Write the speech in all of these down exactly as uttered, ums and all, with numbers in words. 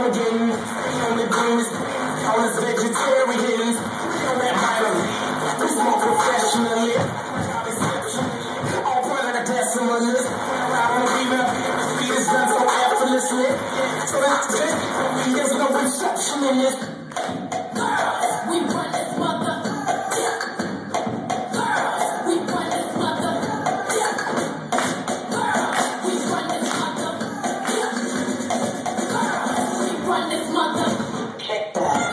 on again. On the greens, on the vegetarians. We don't rap violently. We smoke professionally. All point like a decimalist. When I ride on the beat, man, the beat is done so effortlessly. So that's it. There's no reception in this. We run this mother. We run this mother. We run this mother. We run this mother. Check that.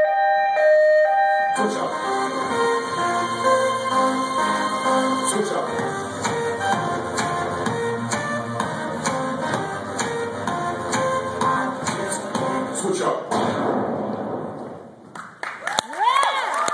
Switch up. Switch up.